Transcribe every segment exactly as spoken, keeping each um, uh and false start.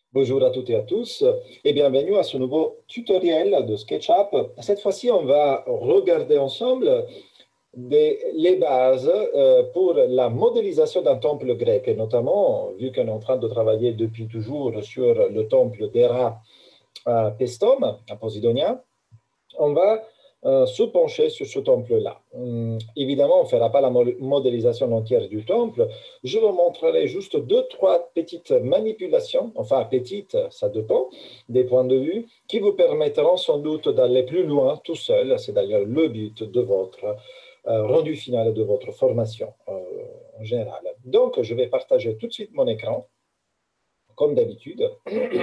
Bonjour à toutes et à tous et bienvenue à ce nouveau tutoriel de SketchUp. Cette fois-ci, on va regarder ensemble des, les bases euh, pour la modélisation d'un temple grec, et notamment, vu qu'on est en train de travailler depuis toujours sur le temple d'Héra à Pestum, à Posidonia, on va euh, se pencher sur ce temple-là. Hum, évidemment, on ne fera pas la modélisation entière du temple. Je vous montrerai juste deux, trois petites manipulations, enfin petites, ça dépend des points de vue, qui vous permettront sans doute d'aller plus loin tout seul. C'est d'ailleurs le but de votre euh, rendu final de votre formation euh, en général. Donc, je vais partager tout de suite mon écran, comme d'habitude.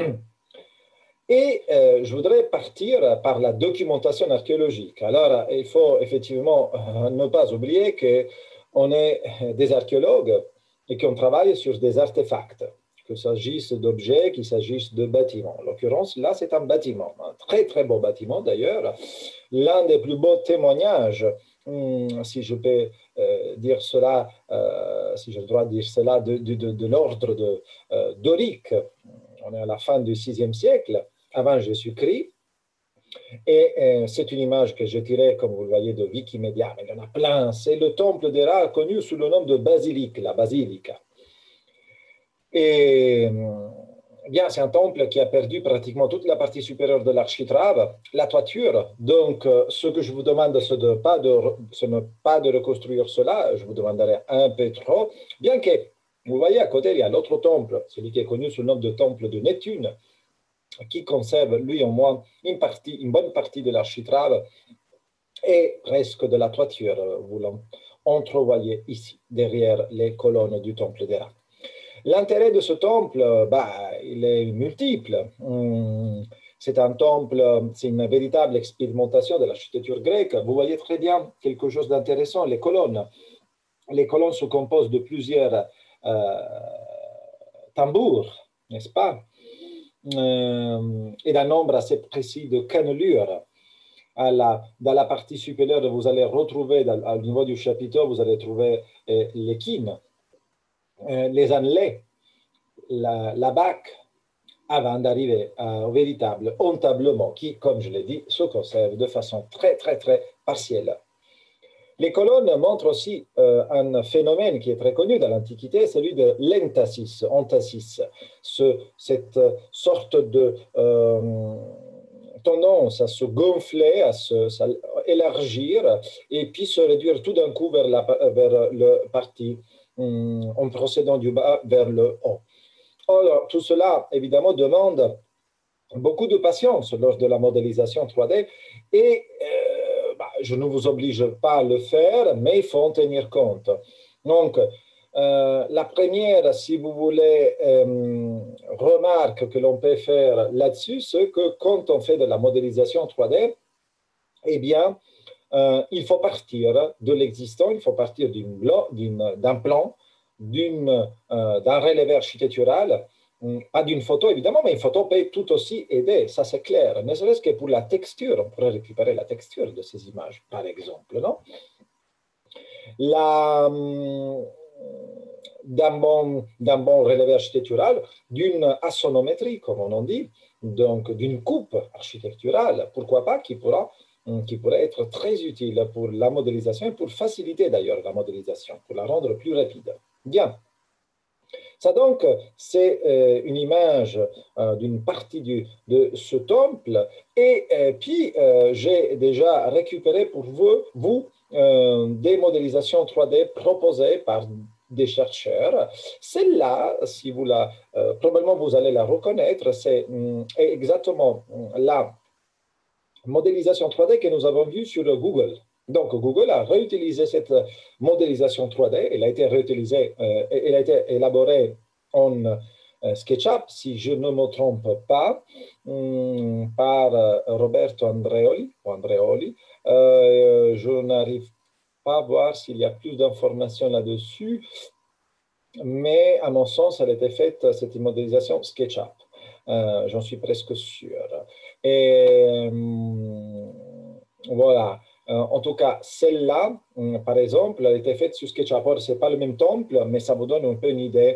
Et euh, je voudrais partir par la documentation archéologique. Alors, il faut effectivement euh, ne pas oublier qu'on est des archéologues et qu'on travaille sur des artefacts, qu'il s'agisse d'objets, qu'il s'agisse de bâtiments. En l'occurrence, là, c'est un bâtiment, un très, très beau bâtiment d'ailleurs, l'un des plus beaux témoignages, hum, si je peux euh, dire cela, euh, si j'ai le droit de dire cela, de, de, de, de l'ordre de, euh, dorique. On est à la fin du sixième siècle, avant Jésus-Christ. Et euh, c'est une image que j'ai tirée, comme vous le voyez, de Wikimedia, mais il y en a plein. C'est le temple d'Héra, connu sous le nom de basilique, la basilica. Et bien, c'est un temple qui a perdu pratiquement toute la partie supérieure de l'architrave, la toiture. Donc, ce que je vous demande, ce n'est pas, pas de reconstruire cela, je vous demanderai un peu trop, bien que, vous voyez, à côté, il y a l'autre temple, celui qui est connu sous le nom de temple de Neptune, qui conserve, lui au moins, une, partie, une bonne partie de l'architrave et presque de la toiture. Vous l'entrevoyez ici, derrière les colonnes du temple d'Héra. L'intérêt de ce temple, bah, il est multiple. C'est un temple, c'est une véritable expérimentation de l'architecture grecque. Vous voyez très bien quelque chose d'intéressant, les colonnes. Les colonnes se composent de plusieurs euh, tambours, n'est-ce pas? Euh, et d'un nombre assez précis de cannelures. À la, dans la partie supérieure, vous allez retrouver, dans, au niveau du chapiteau, vous allez trouver euh, les quines, euh, les annelés, la, la bac, avant d'arriver au véritable entablement qui, comme je l'ai dit, se conserve de façon très, très, très partielle. Les colonnes montrent aussi euh, un phénomène qui est très connu dans l'Antiquité, celui de l'entasis, entasis, ce, cette sorte de euh, tendance à se gonfler, à s'élargir et puis se réduire tout d'un coup vers, la, vers le parti hum, en procédant du bas vers le haut. Or, tout cela, évidemment, demande beaucoup de patience lors de la modélisation trois D et euh, bah, je ne vous oblige pas à le faire, mais il faut en tenir compte. Donc, euh, la première, si vous voulez, euh, remarque que l'on peut faire là-dessus, c'est que quand on fait de la modélisation trois D, eh bien, euh, il faut partir de l'existant, il faut partir d'un plan, euh, d'un relevé architectural, pas d'une photo évidemment, mais une photo peut tout aussi aider, ça c'est clair, ne serait-ce que pour la texture, on pourrait récupérer la texture de ces images, par exemple, non? La, d'un bon, d'un bon relevé architectural, d'une assonométrie, comme on en dit, donc d'une coupe architecturale, pourquoi pas, qui pourra qui pourrait être très utile pour la modélisation et pour faciliter d'ailleurs la modélisation, pour la rendre plus rapide. Bien. Ça donc, c'est euh, une image euh, d'une partie du, de ce temple et euh, puis euh, j'ai déjà récupéré pour vous, vous euh, des modélisations trois D proposées par des chercheurs. Celle-là, si vous la, euh, probablement vous allez la reconnaître, c'est exactement la modélisation trois D que nous avons vue sur Google. Donc, Google a réutilisé cette modélisation trois D, elle a été réutilisée, euh, elle a été élaborée en euh, SketchUp, si je ne me trompe pas, hum, par euh, Roberto Andreoli. Andreoli. Euh, je n'arrive pas à voir s'il y a plus d'informations là-dessus, mais à mon sens, elle a été faite, cette modélisation SketchUp. Euh, J'en suis presque sûr. Et euh, voilà. Euh, en tout cas, celle-là, par exemple, elle a été faite sur SketchUp. Ce n'est pas le même temple, mais ça vous donne un peu une idée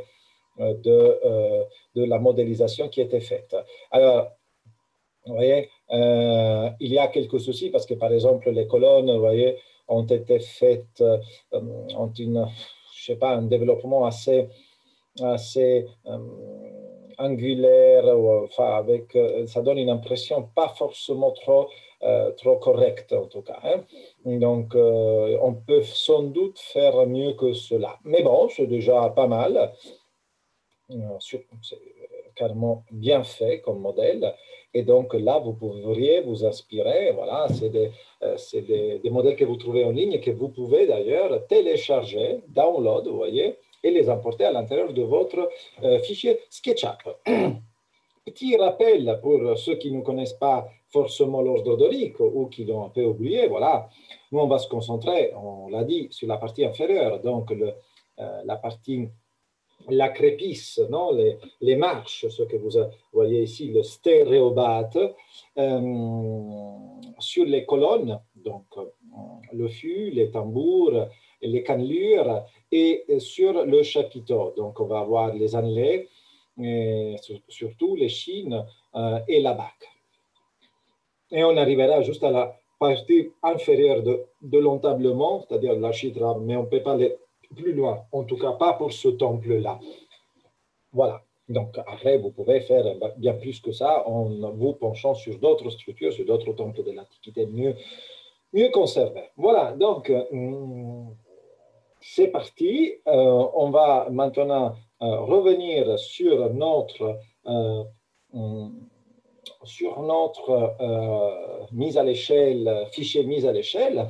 euh, de, euh, de la modélisation qui était faite. Alors, vous voyez, euh, il y a quelques soucis parce que, par exemple, les colonnes, vous voyez, ont été faites, euh, ont une, je sais pas, un développement assez, assez euh, angulaire, ou, enfin, avec, euh, ça donne une impression pas forcément trop, euh, trop correcte, en tout cas. Hein. Donc, euh, on peut sans doute faire mieux que cela. Mais bon, c'est déjà pas mal. C'est carrément bien fait comme modèle. Et donc là, vous pourriez vous inspirer. Voilà, c'est des, euh, des, des, modèles que vous trouvez en ligne et que vous pouvez d'ailleurs télécharger, download, vous voyez, et les importer à l'intérieur de votre euh, fichier SketchUp. Petit rappel pour ceux qui ne connaissent pas forcément l'ordre dorique ou qui l'ont un peu oublié, voilà, nous on va se concentrer, on l'a dit, sur la partie inférieure, donc le, euh, la partie la crépice, non? les, les marches, ce que vous voyez ici, le stéréobate, euh, sur les colonnes, donc euh, le fût, les tambours, les cannelures, et sur le chapiteau. Donc on va avoir les annelés, et surtout les chines euh, et la bague. Et on arrivera juste à la partie inférieure de, de l'entablement, c'est-à-dire l'architrave, mais on ne peut pas aller plus loin, en tout cas pas pour ce temple-là. Voilà. Donc, après, vous pouvez faire bien plus que ça en vous penchant sur d'autres structures, sur d'autres temples de l'Antiquité mieux, mieux conservés. Voilà, donc, hum, c'est parti. Euh, on va maintenant euh, revenir sur notre, euh, hum, sur notre euh, mise à l'échelle, fichier mise à l'échelle,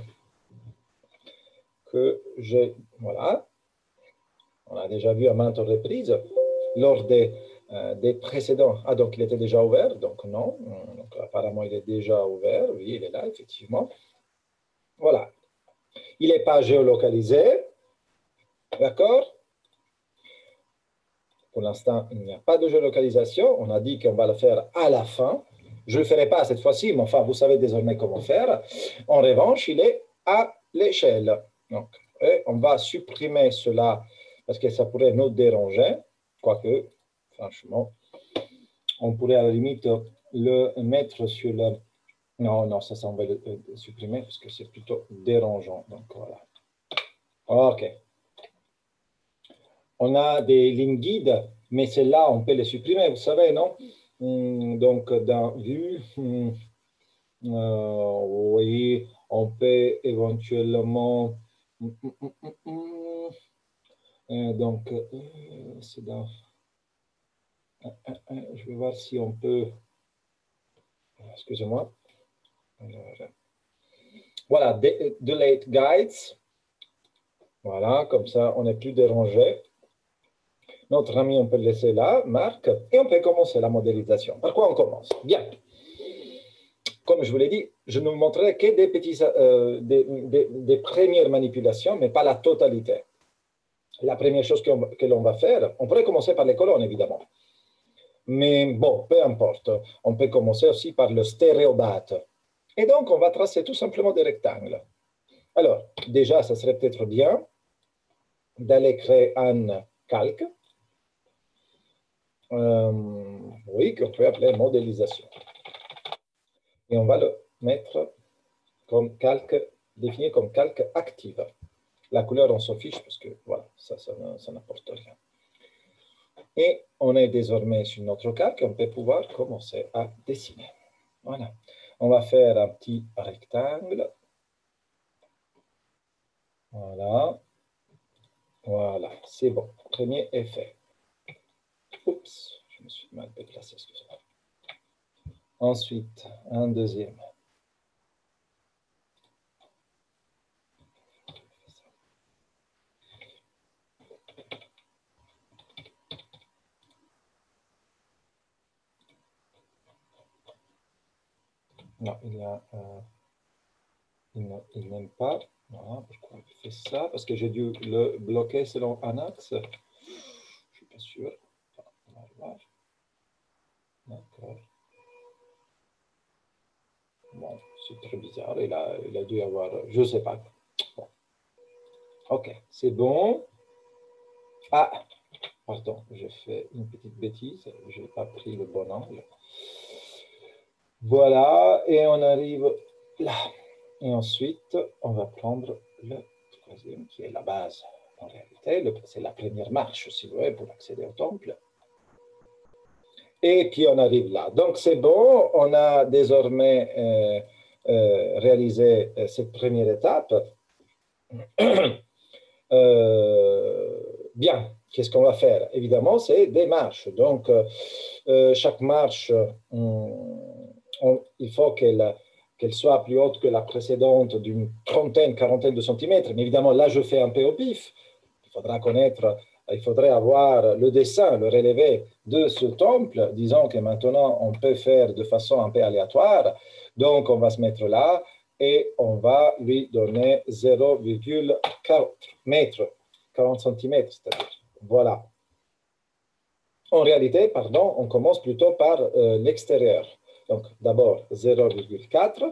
que j'ai, voilà, on a déjà vu à maintes reprises, lors des Euh, des précédents. Ah, donc il était déjà ouvert, donc non. Donc, apparemment, il est déjà ouvert. Oui, il est là, effectivement. Voilà. Il n'est pas géolocalisé. D'accord? Pour l'instant, il n'y a pas de géolocalisation. On a dit qu'on va le faire à la fin. Je ne le ferai pas cette fois-ci, mais enfin, vous savez désormais comment faire. En revanche, il est à l'échelle. Donc, et on va supprimer cela parce que ça pourrait nous déranger. Quoique, franchement, on pourrait à la limite le mettre sur le... Non, non, ça, ça on va le, le supprimer parce que c'est plutôt dérangeant. Donc, voilà. OK. On a des lignes guides, mais celles-là, on peut les supprimer, vous savez, non? Donc, dans Vue, euh, oui, on peut éventuellement... Donc, c'est dans... Je vais voir si on peut... Excusez-moi. Voilà, Delete Guides. Voilà, comme ça, on n'est plus dérangé. Notre ami, on peut le laisser là, Marc, et on peut commencer la modélisation. Par quoi on commence? Bien. Comme je vous l'ai dit, je ne vous montrerai que des, petits, euh, des, des, des premières manipulations, mais pas la totalité. La première chose que l'on va faire, on pourrait commencer par les colonnes, évidemment. Mais bon, peu importe. On peut commencer aussi par le stéréobate. Et donc, on va tracer tout simplement des rectangles. Alors, déjà, ça serait peut-être bien d'aller créer un calque. Euh, oui, qu'on peut appeler modélisation. Et on va le mettre comme calque, défini comme calque active. La couleur, on s'en fiche parce que voilà, ça, ça, ça n'apporte rien. Et on est désormais sur notre calque, on peut pouvoir commencer à dessiner. Voilà. On va faire un petit rectangle. Voilà. Voilà, c'est bon. Premier effet. Oups, je me suis mal déplacé, excusez-moi. Ensuite, un deuxième. Non, il y a... Euh, il n'aime pas. Voilà, pourquoi il fait ça? Parce que j'ai dû le bloquer selon un axe. Je ne suis pas sûr. On va voir. D'accord. Bon, c'est très bizarre. Il a, il a dû avoir... Je ne sais pas. Bon. OK, c'est bon. Ah, Pardon, j'ai fait une petite bêtise, je n'ai pas pris le bon angle. Voilà, et on arrive là. Et ensuite, on va prendre le troisième, qui est la base. En réalité, c'est la première marche, si vous voulez, pour accéder au temple. Et puis, on arrive là. Donc, c'est bon, on a désormais euh, euh, réalisé cette première étape. Euh, bien, qu'est-ce qu'on va faire? Évidemment, c'est des marches. Donc, euh, chaque marche, on, on, il faut qu'elle qu'elle soit plus haute que la précédente d'une trentaine, quarantaine de centimètres. Mais évidemment, là, je fais un peu au pif. Il faudra connaître, il faudrait avoir le dessin, le relevé de ce temple. Disons que maintenant, on peut faire de façon un peu aléatoire. Donc, on va se mettre là et on va lui donner zéro virgule quatre mètres, quarante centimètres, c'est-à-dire. Voilà. En réalité, pardon, on commence plutôt par euh, l'extérieur. Donc, d'abord, zéro virgule quatre.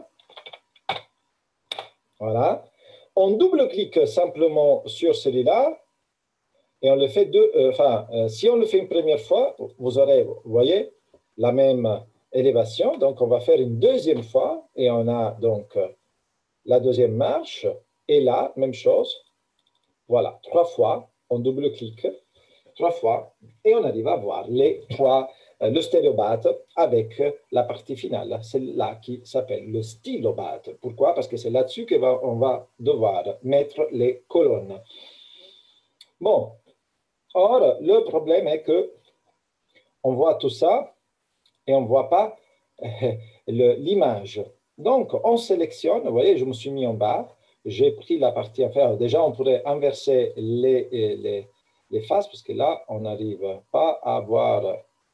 Voilà. On double-clique simplement sur celui-là et on le fait deux. Euh, enfin, euh, si on le fait une première fois, vous aurez, vous voyez, la même élévation. Donc, on va faire une deuxième fois et on a donc la deuxième marche. Et là, même chose. Voilà, trois fois, on double-clique, trois fois, et on arrive à voir les trois, euh, le stéréobate avec la partie finale. C'est là qui s'appelle le stylobate. Pourquoi? Parce que c'est là-dessus qu'on va devoir mettre les colonnes. Bon, or, le problème est que on voit tout ça et on ne voit pas euh, l'image. Donc, on sélectionne, vous voyez, je me suis mis en bas, j'ai pris la partie inférieure. Déjà, on pourrait inverser les, les, les faces, parce que là, on n'arrive pas à voir.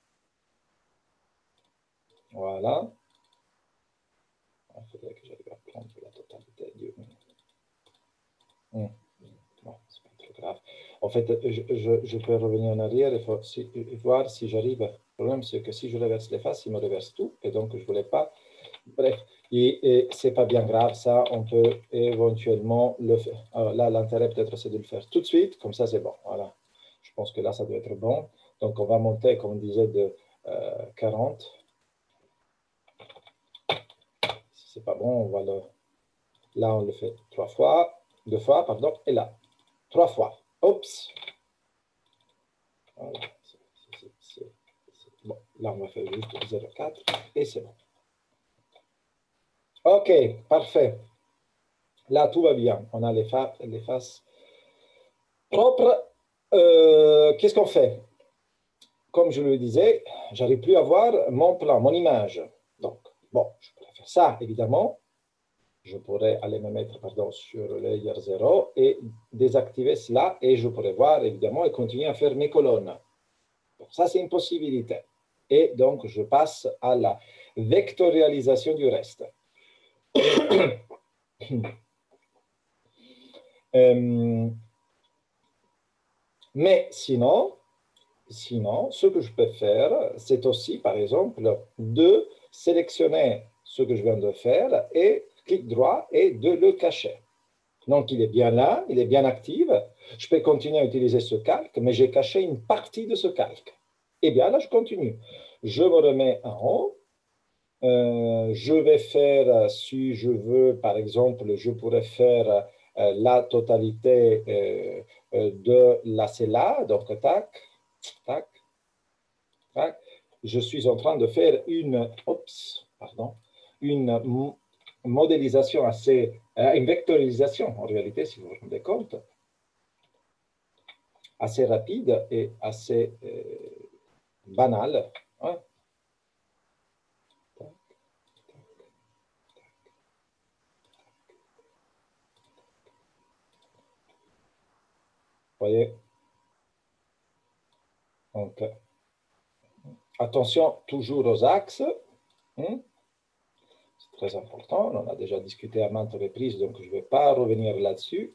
Voilà. Il faudrait que j'arrive à prendre la totalité du... Hum. Bon, c'est pas trop grave. En fait, je, je, je peux revenir en arrière et, faut, si, et voir si j'arrive. Le problème, c'est que si je reverse les faces, il me reverse tout. Et donc, je ne voulais pas... Bref, et, et ce n'est pas bien grave, ça, on peut éventuellement le faire. Alors là, l'intérêt peut-être, c'est de le faire tout de suite, comme ça, c'est bon. Voilà. Je pense que là, ça doit être bon. Donc, on va monter, comme on disait, de euh, quarante. Si ce n'est pas bon, on va le... Là, on le fait trois fois, deux fois, pardon, et là, trois fois. Oups. Voilà. C'est, c'est, c'est... Bon, là, on va faire juste zéro virgule quatre et c'est bon. OK, parfait. Là, tout va bien. On a les, fa les faces propres. Euh, Qu'est-ce qu'on fait? Comme je le disais, j'arrive plus à voir mon plan, mon image. Donc, bon, je pourrais faire ça, évidemment. Je pourrais aller me mettre pardon, sur le layer zéro et désactiver cela et je pourrais voir, évidemment, et continuer à faire mes colonnes. Donc, ça, c'est une possibilité. Et donc, je passe à la vectorialisation du reste. euh, mais sinon, sinon, ce que je peux faire, c'est aussi, par exemple, de sélectionner ce que je viens de faire et clic droit et de le cacher. Donc, il est bien là, il est bien actif. Je peux continuer à utiliser ce calque, mais j'ai caché une partie de ce calque. Eh bien, là, je continue. Je me remets en haut. Euh, je vais faire, si je veux, par exemple, je pourrais faire euh, la totalité euh, euh, de la cella. Donc, tac, tac, tac. Je suis en train de faire une, oups, pardon, une modélisation assez, euh, une vectorisation, en réalité, si vous vous rendez compte, assez rapide et assez euh, banale. Hein? Vous voyez? Donc, attention toujours aux axes. Hein? C'est très important. On en a déjà discuté à maintes reprises, donc je ne vais pas revenir là-dessus.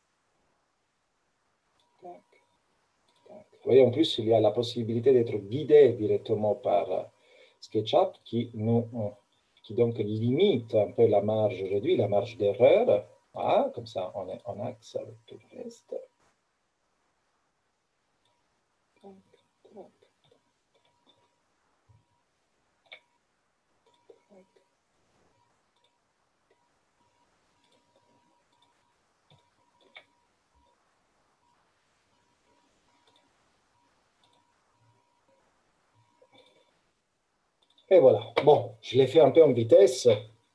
Vous voyez, en plus, il y a la possibilité d'être guidé directement par SketchUp qui, nous, qui donc limite un peu la marge, réduit la marge d'erreur. Voilà, comme ça, on est en axe avec tout le reste. Et voilà. Bon, je l'ai fait un peu en vitesse.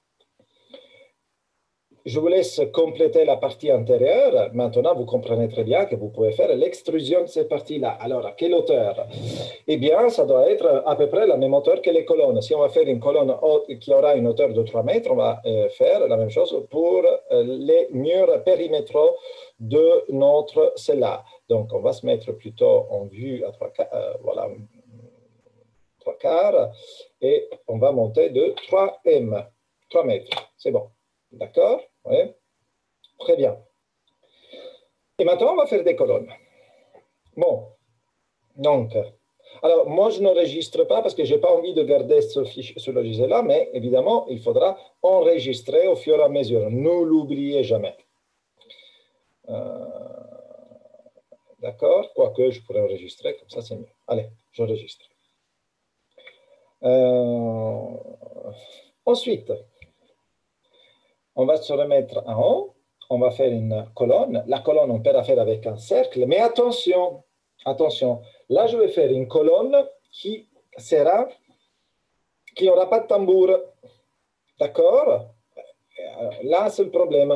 Je vous laisse compléter la partie antérieure. Maintenant, vous comprenez très bien que vous pouvez faire l'extrusion de cette partie-là. Alors, à quelle hauteur? Eh bien, ça doit être à peu près la même hauteur que les colonnes. Si on va faire une colonne haute qui aura une hauteur de trois mètres, on va euh, faire la même chose pour euh, les murs périmétraux de notre cella. Donc, on va se mettre plutôt en vue à trois, euh, voilà, trois quarts et on va monter de trois mètres. trois mètres, c'est bon. D'accord? Oui. Très bien. Et maintenant, on va faire des colonnes. Bon. Donc, alors, moi, je n'enregistre pas parce que je n'ai pas envie de garder ce, fichier, ce logiciel-là, mais évidemment, il faudra enregistrer au fur et à mesure. Ne l'oubliez jamais. Euh, D'accord? Quoique, je pourrais enregistrer, comme ça, c'est mieux. Allez, j'enregistre. Euh, ensuite, on va se remettre en haut. On va faire une colonne. La colonne, on peut la faire avec un cercle, mais attention, attention. Là, je vais faire une colonne qui sera, qui n'aura pas de tambour. D'accord? Là, c'est le problème.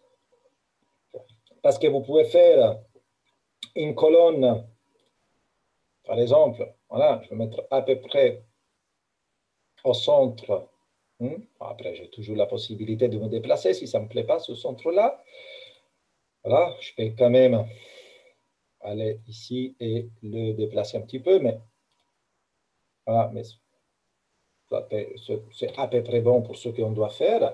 Parce que vous pouvez faire une colonne, par exemple, voilà, je vais mettre à peu près au centre. Après, j'ai toujours la possibilité de me déplacer si ça ne me plaît pas, ce centre-là. Voilà, je peux quand même aller ici et le déplacer un petit peu, mais voilà, mais c'est à peu près bon pour ce qu'on doit faire.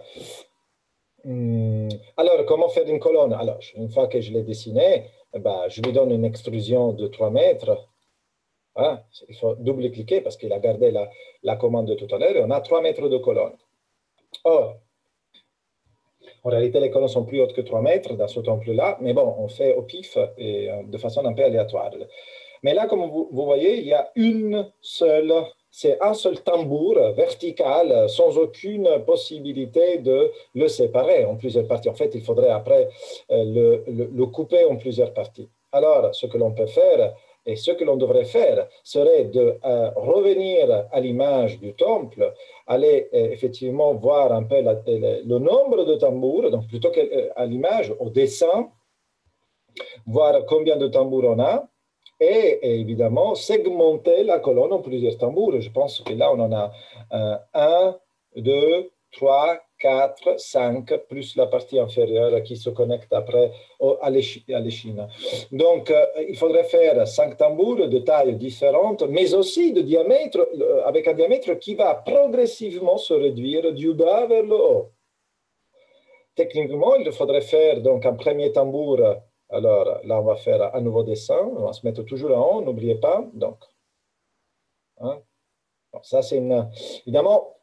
Alors, comment faire une colonne? Alors, une fois que je l'ai dessiné, ben, je lui donne une extrusion de trois mètres. Hein? Il faut double-cliquer parce qu'il a gardé la, la commande de tout à l'heure et on a trois mètres de colonne. Or, en réalité, les colonnes sont plus hautes que trois mètres dans ce temple-là, mais bon, on fait au pif et de façon un peu aléatoire. Mais là, comme vous, vous voyez, il y a une seule, c'est un seul tambour vertical sans aucune possibilité de le séparer en plusieurs parties. En fait, il faudrait après le, le, le couper en plusieurs parties. Alors, ce que l'on peut faire, et ce que l'on devrait faire, serait de euh, revenir à l'image du temple, aller euh, effectivement voir un peu la, le, le nombre de tambours, donc plutôt qu'à euh, l'image, au dessin, voir combien de tambours on a, et, et évidemment segmenter la colonne en plusieurs tambours. Je pense que là, on en a euh, un, deux, trois, quatre, cinq, plus la partie inférieure qui se connecte après au, à l'échine. Donc, euh, il faudrait faire cinq tambours de tailles différentes, mais aussi de diamètre, euh, avec un diamètre qui va progressivement se réduire du bas vers le haut. Techniquement, il faudrait faire donc un premier tambour. Alors, là, on va faire un nouveau dessin. On va se mettre toujours en haut, n'oubliez pas. Donc, hein. Bon, ça, c'est une... Évidemment,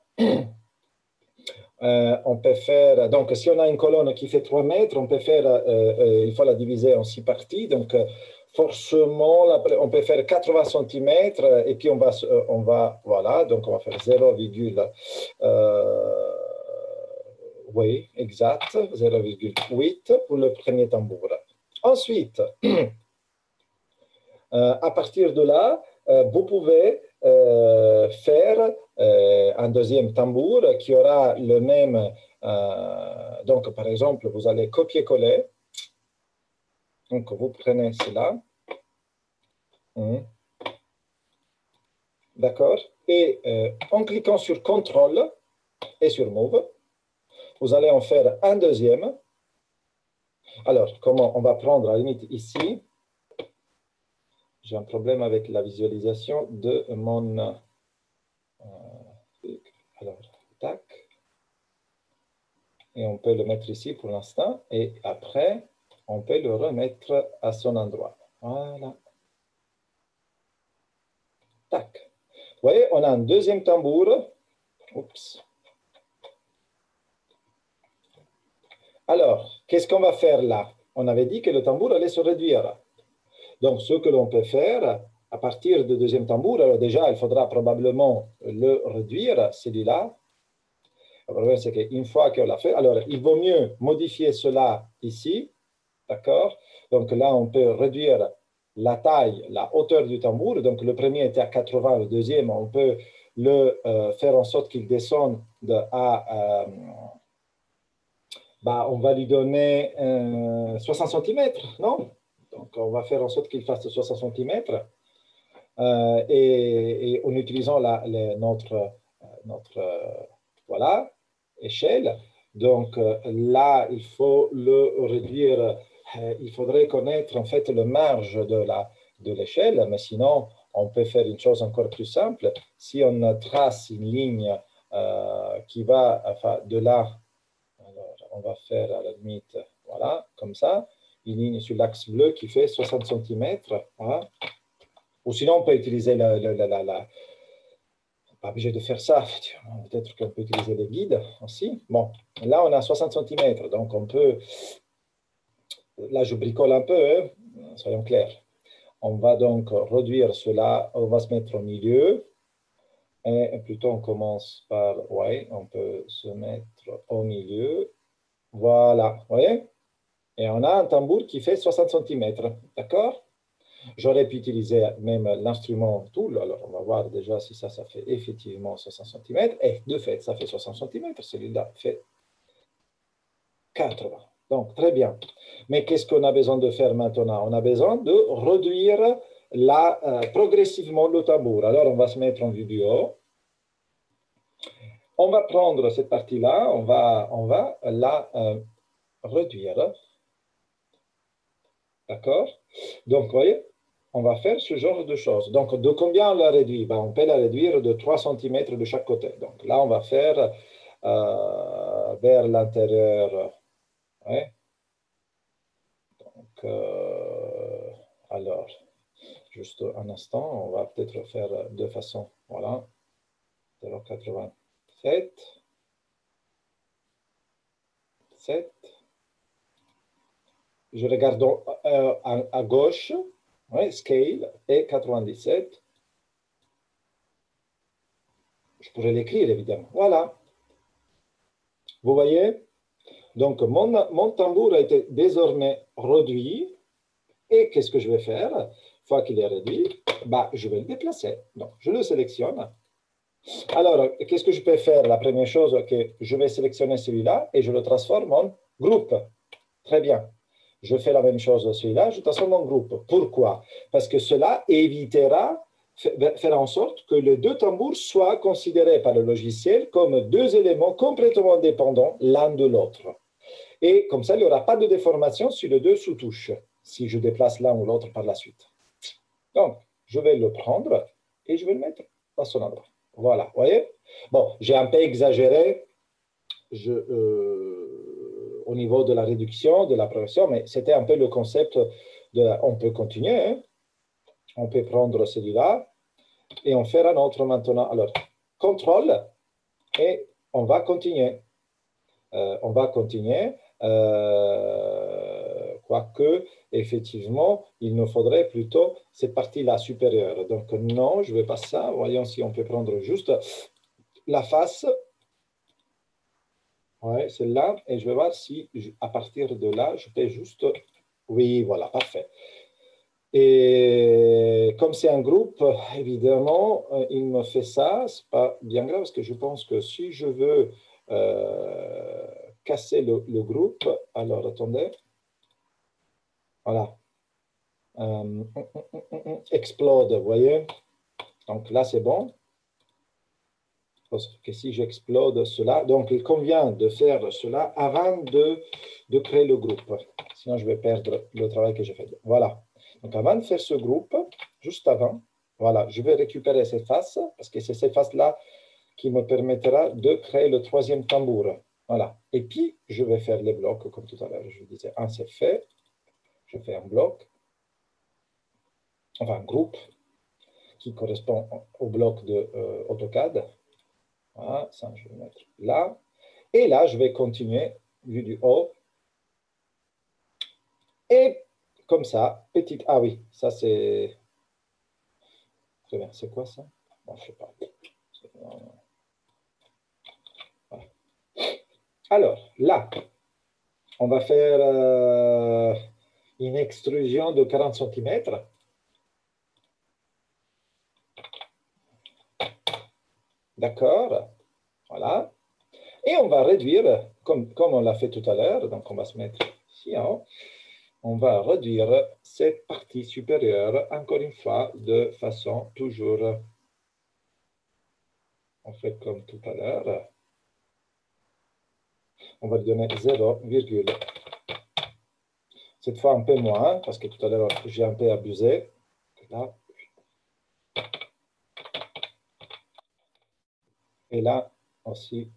euh, on peut faire... Donc, si on a une colonne qui fait trois mètres, on peut faire... Euh, euh, il faut la diviser en six parties. Donc, euh, forcément, on peut faire quatre-vingts centimètres. Et puis, on va... On va voilà, donc on va faire zéro virgule huit. Euh, oui, exact. zéro virgule huit pour le premier tambour. Ensuite, euh, à partir de là, euh, vous pouvez euh, faire euh, un deuxième tambour qui aura le même... Euh, donc, par exemple, vous allez copier-coller. Donc, vous prenez cela. Mmh. D'accord? Et euh, en cliquant sur contrôle et sur Move, vous allez en faire un deuxième. Alors, comment on va prendre à la limite ici. J'ai un problème avec la visualisation de mon... Euh, alors, tac. Et on peut le mettre ici pour l'instant. Et après, on peut le remettre à son endroit. Voilà. Tac. Vous voyez, on a un deuxième tambour. Oups. Alors, qu'est-ce qu'on va faire là? On avait dit que le tambour allait se réduire. Donc, ce que l'on peut faire, à partir du deuxième tambour, alors déjà, il faudra probablement le réduire, celui-là. Le problème, c'est qu'une fois qu'on l'a fait, alors il vaut mieux modifier cela ici, d'accord? Donc là, on peut réduire la taille, la hauteur du tambour. Donc le premier était à quatre-vingts, le deuxième, on peut le euh, faire en sorte qu'il descende de, à... Euh, bah, on va lui donner euh, soixante centimètres, non? Donc on va faire en sorte qu'il fasse soixante centimètres. Euh, et, et en utilisant la, la, notre, notre euh, voilà, échelle. Donc euh, là, il faut le réduire. Euh, il faudrait connaître en fait le marge de la, de l'échelle, mais sinon, on peut faire une chose encore plus simple. Si on trace une ligne euh, qui va enfin, de là, alors on va faire à la limite, voilà, comme ça, une ligne sur l'axe bleu qui fait soixante centimètres. Hein. Ou sinon, on peut utiliser la... la, la, la, la pas obligé de faire ça. Peut-être qu'on peut utiliser les guides aussi. Bon, là, on a soixante centimètres. Donc, on peut... Là, je bricole un peu, hein, soyons clairs. On va donc réduire cela. On va se mettre au milieu. Et plutôt, on commence par... Oui, on peut se mettre au milieu. Voilà, vous voyez? Et on a un tambour qui fait soixante centimètres. D'accord? J'aurais pu utiliser même l'instrument tool. Alors, on va voir déjà si ça, ça fait effectivement soixante centimètres. Et de fait, ça fait soixante centimètres. Celui-là fait quatre-vingts. Donc, très bien. Mais qu'est-ce qu'on a besoin de faire maintenant? On a besoin de réduire la, euh, progressivement le tambour. Alors, on va se mettre en vue du haut. On va prendre cette partie-là. On va, on va la euh, réduire. D'accord? Donc, vous voyez, on va faire ce genre de choses. Donc, de combien on la réduit? Ben, on peut la réduire de trois centimètres de chaque côté. Donc, là, on va faire euh, vers l'intérieur. Ouais. Donc, euh, alors, juste un instant, on va peut-être faire de façon, voilà, zéro virgule quatre-vingt-sept, sept. Je regarde euh, à, à gauche, ouais, scale, et quatre-vingt-dix-sept. Je pourrais l'écrire, évidemment. Voilà. Vous voyez? Donc, mon, mon tambour a été désormais réduit. Et qu'est-ce que je vais faire? Une fois qu'il est réduit, bah, je vais le déplacer. Donc, je le sélectionne. Alors, qu'est-ce que je peux faire? La première chose, que je vais sélectionner celui-là et je le transforme en groupe. Très bien. Je fais la même chose celui-là, je transforme en groupe. Pourquoi? Parce que cela évitera faire en sorte que les deux tambours soient considérés par le logiciel comme deux éléments complètement dépendants l'un de l'autre. Et comme ça, il n'y aura pas de déformation sur les deux sous-touches si je déplace l'un ou l'autre par la suite. Donc, je vais le prendre et je vais le mettre à son endroit. Voilà, vous voyez? Bon, j'ai un peu exagéré je, euh, au niveau de la réduction, de la progression, mais c'était un peu le concept de... On peut continuer, hein? On peut prendre celui-là et en faire un autre maintenant. Alors, contrôle et on va continuer. Euh, on va continuer. Euh, quoique, effectivement, il nous faudrait plutôt cette partie-là supérieure. Donc, non, je ne veux pas ça. Voyons si on peut prendre juste la face. Oui, celle-là. Et je vais voir si, à partir de là, je peux juste... Oui, voilà, parfait. Et comme c'est un groupe, évidemment, il me fait ça. Ce n'est pas bien grave, parce que je pense que si je veux euh, casser le, le groupe, alors attendez. Voilà. Euh, explode, vous voyez? Donc là, c'est bon. Parce que si j'explode cela, donc il convient de faire cela avant de, de créer le groupe. Sinon, je vais perdre le travail que j'ai fait. Voilà. Donc, avant de faire ce groupe, juste avant, voilà, je vais récupérer cette face, parce que c'est cette face-là qui me permettra de créer le troisième tambour. Voilà. Et puis, je vais faire les blocs, comme tout à l'heure. Je disais, un, c'est fait. Je fais un bloc, enfin, un groupe, qui correspond au bloc de euh, AutoCAD. Voilà, ça, je vais mettre là. Et là, je vais continuer, vue du haut. Et comme ça, petite... Ah oui, ça c'est... Très bien. C'est quoi ça? Bon, je ne sais pas. Voilà. Alors, là, on va faire euh, une extrusion de quarante centimètres. D'accord. Voilà. Et on va réduire, comme, comme on l'a fait tout à l'heure, donc on va se mettre ici en haut, on va réduire cette partie supérieure, encore une fois, de façon toujours, on fait comme tout à l'heure, on va lui donner zéro virgule. Cette fois un peu moins, parce que tout à l'heure j'ai un peu abusé. Là. Et là aussi.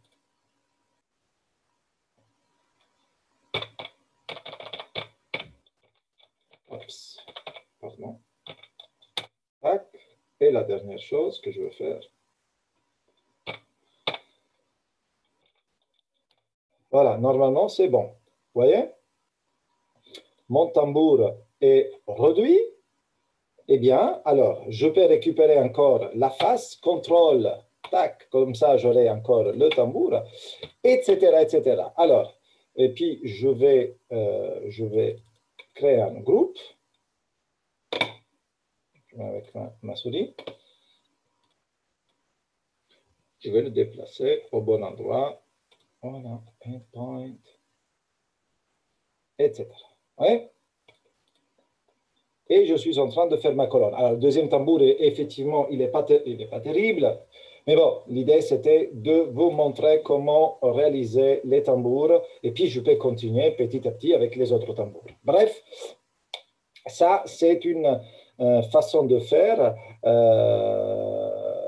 Oups, pardon. Tac. Et la dernière chose que je veux faire. Voilà, normalement c'est bon. Vous voyez? Mon tambour est réduit. Eh bien, alors, je peux récupérer encore la face, contrôle, tac, comme ça j'aurai encore le tambour, et cetera, et cetera. Alors, et puis je vais, euh, je vais créer un groupe avec ma, ma souris. Je vais le déplacer au bon endroit. Voilà, endpoint, et cetera. Ouais. Et je suis en train de faire ma colonne. Alors, le deuxième tambour, effectivement, il n'est pas, il est pas terrible. Mais bon, l'idée, c'était de vous montrer comment réaliser les tambours. Et puis, je peux continuer petit à petit avec les autres tambours. Bref, ça, c'est une euh, façon de faire. Euh,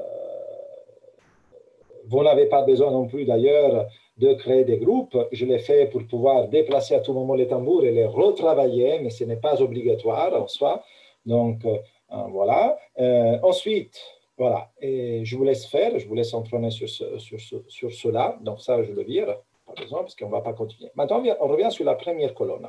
vous n'avez pas besoin non plus, d'ailleurs, de créer des groupes. Je l'ai fait pour pouvoir déplacer à tout moment les tambours et les retravailler, mais ce n'est pas obligatoire en soi. Donc, euh, voilà. Euh, ensuite, voilà. Et je vous laisse faire, je vous laisse entraîner sur, ce, sur, ce, sur cela. Donc, ça, je le vire, pas besoin, parce qu'on ne va pas continuer. Maintenant, on revient sur la première colonne.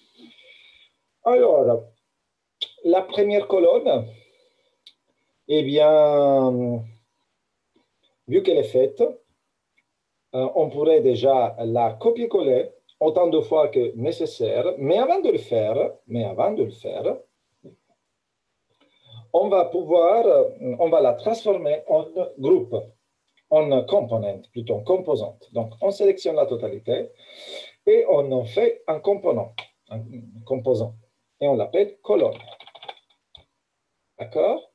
Alors, la première colonne, eh bien, vu qu'elle est faite, euh, on pourrait déjà la copier-coller autant de fois que nécessaire, mais avant de le faire, mais avant de le faire, on va pouvoir, on va la transformer en groupe, en component, plutôt en composante. Donc, on sélectionne la totalité et on en fait un component, un composant, et on l'appelle colonne. D'accord?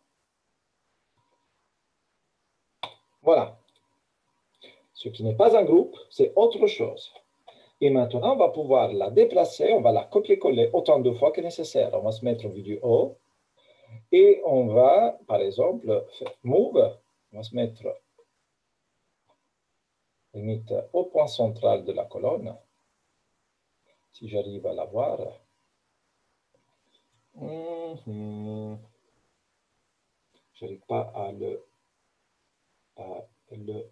Voilà. Ce qui n'est pas un groupe, c'est autre chose. Et maintenant, on va pouvoir la déplacer, on va la copier-coller autant de fois que nécessaire. On va se mettre au vue du haut et on va, par exemple, faire move. On va se mettre limite au point central de la colonne. Si j'arrive à la voir. Mm-hmm. Je n'arrive pas à le, à le...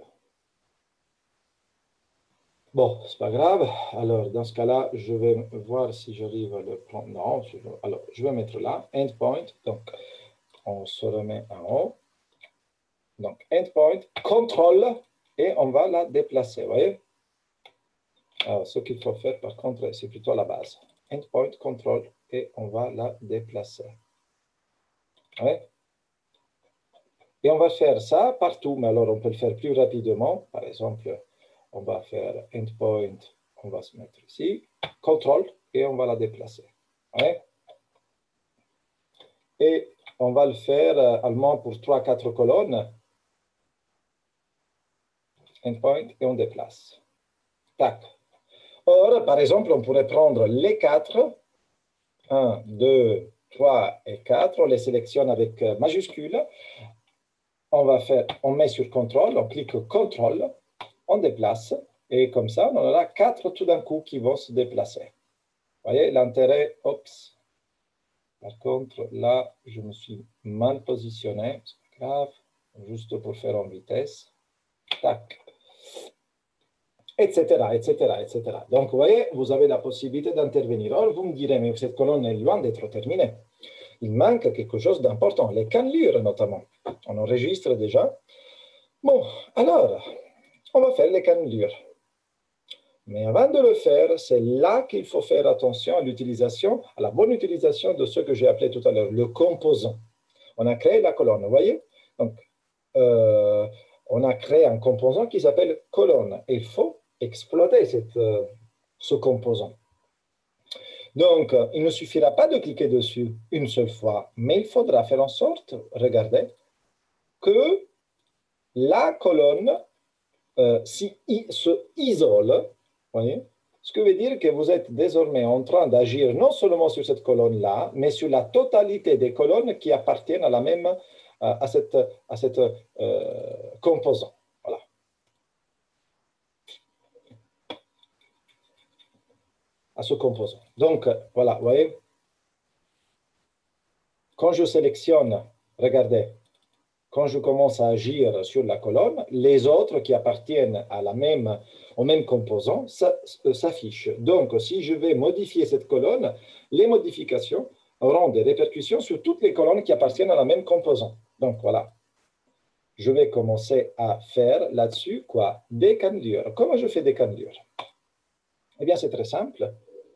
Bon, c'est pas grave. Alors, dans ce cas-là, je vais voir si j'arrive à le prendre. Non, je... alors, je vais mettre là, endpoint. Donc, on se remet en haut. Donc, endpoint, contrôle, et on va la déplacer, vous voyez? Alors, ce qu'il faut faire, par contre, c'est plutôt la base. Endpoint, contrôle, et on va la déplacer. Oui. Et on va faire ça partout, mais alors on peut le faire plus rapidement. Par exemple, on va faire endpoint, on va se mettre ici, contrôle, et on va la déplacer. Oui. Et on va le faire allemand pour trois quatre colonnes. Endpoint, et on déplace. Tac. Or, par exemple, on pourrait prendre les quatre, un, deux, trois et quatre, on les sélectionne avec majuscule. On va faire, on met sur contrôle, on clique contrôle, on déplace, et comme ça, on aura quatre tout d'un coup qui vont se déplacer. Vous voyez, l'intérêt, oups. Par contre, là, je me suis mal positionné, c'est pas grave, juste pour faire en vitesse. Tac. Etc., et cetera, et cetera. Donc, vous voyez, vous avez la possibilité d'intervenir. Or, vous me direz, mais cette colonne est loin d'être terminée. il manque quelque chose d'important, les cannelures notamment. On enregistre déjà. Bon, alors, on va faire les cannelures. Mais avant de le faire, c'est là qu'il faut faire attention à l'utilisation, à la bonne utilisation de ce que j'ai appelé tout à l'heure, le composant. On a créé la colonne, vous voyez? Donc, euh, on a créé un composant qui s'appelle colonne. Il faut exploiter cette, euh, ce composant. Donc, il ne suffira pas de cliquer dessus une seule fois, mais il faudra faire en sorte, regardez, que la colonne euh, si, se isole, voyez, ce que veut dire que vous êtes désormais en train d'agir non seulement sur cette colonne-là, mais sur la totalité des colonnes qui appartiennent à la même, à cette, à cette euh, composant. Voilà. À ce composant. Donc, voilà, vous voyez, quand je sélectionne, regardez, quand je commence à agir sur la colonne, les autres qui appartiennent à la même, au même composant s'affichent. Donc, si je vais modifier cette colonne, les modifications auront des répercussions sur toutes les colonnes qui appartiennent à la même composant. Donc, voilà. Je vais commencer à faire là-dessus quoi? Des cannelures. Comment je fais des cannelures? Eh bien, c'est très simple.